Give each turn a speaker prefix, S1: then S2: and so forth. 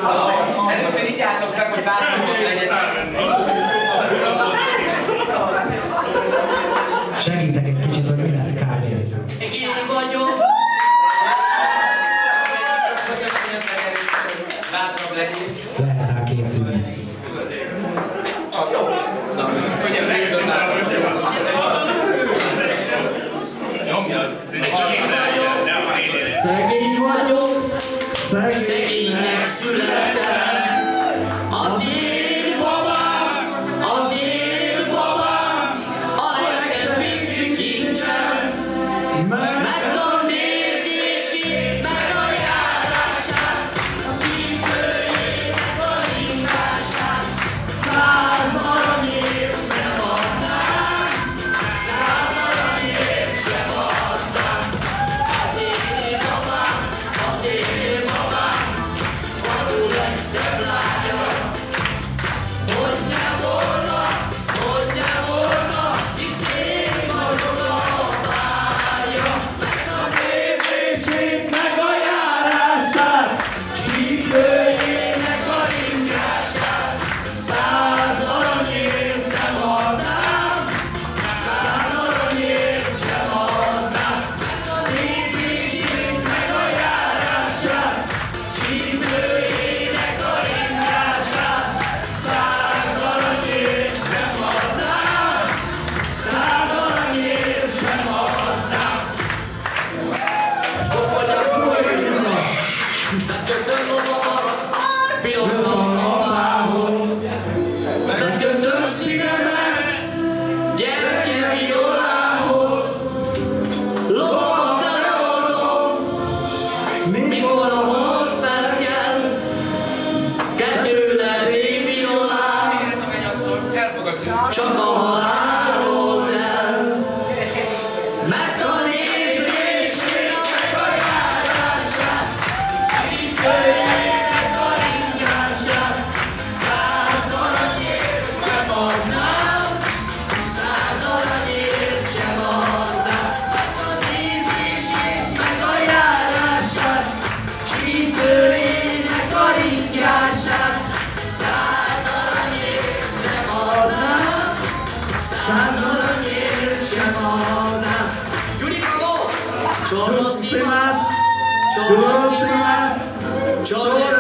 S1: Először így álltok meg, hogy bármilyen legyen.
S2: Segítek egy kicsit, hogy mi lesz kb.
S3: Én vagyok.
S1: Bátran legyél.
S2: Lehet rá készülni.
S1: Na, könnyen megdönnál.
S3: Szegény vagyok, szegénynek születtem. Az én babám, a legszebbik kincsem. Meg a nézését, meg a járását, a csípőjének a ringását. 100 aranyért nem adnám, 100 aranyért sem adnám. Az én babám, szarul legszebb lánya. Hogy ne volna, hisz én vagyok a párja. Meg a nézését, meg a járását, csípőjének a ringását. 100 aranyért nem adnám, 100 aranyért sem adnám. Meg a nézését, meg a járását, csípőjének a ringását. 100 aranyért nem adnám, 100 aranyért sem adnám. Megkötöm magamat pirosan apához, megkötöm szívemet gyereke violához. Lovamat eladom, mikor a hold felkel, kell tőle B-violám, csak a halálról el. Mert a nézését, meg a járását, csípőjének a ringását. 100 aranyért sem adnám, 100 aranyért sem adnám. Mert a nézését, meg a járását, csípőjének a ringását. 100 aranyért sem adnám, 100 aranyért sem adnám. Gyurika, go! Chorro si más, chorro si más, chorro